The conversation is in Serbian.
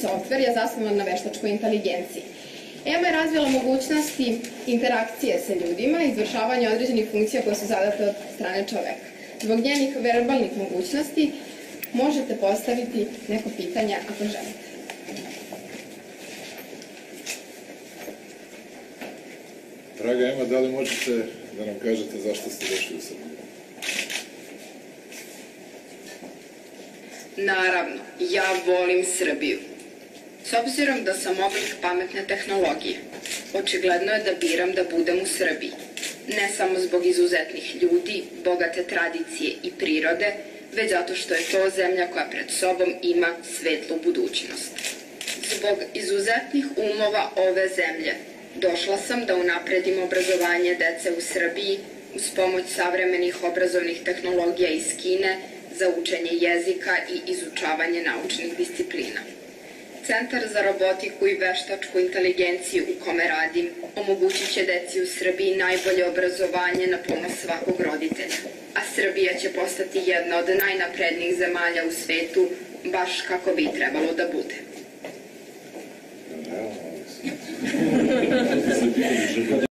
softver je zasnovan na veštačkoj inteligenciji. EMA je razvila mogućnosti interakcije sa ljudima i izvršavanja određenih funkcija koje su zadate od strane čoveka. Zbog njenih verbalnih mogućnosti možete postaviti neko pitanje ako želite. Draga Ema, da li možete da nam kažete zašto ste došli u Srbiju? Naravno, ja volim Srbiju. S obzirom da sam oblik pametne tehnologije, očigledno je da biram da budem u Srbiji. Ne samo zbog izuzetnih ljudi, bogate tradicije i prirode, već zato što je to zemlja koja pred sobom ima svetlu budućnost. Zbog izuzetnih umova ove zemlje, došla sam da unapredim obrazovanje dece u Srbiji uz pomoć savremenih obrazovnih tehnologija iz Kine za učenje jezika i izučavanje naučnih disciplina. Centar za robotiku i veštačku inteligenciju u kome radim omogućit će deci u Srbiji najbolje obrazovanje na ponos svakog roditelja, a Srbija će postati jedna od najnaprednijih zemalja u svetu, baš kako bi trebalo da bude.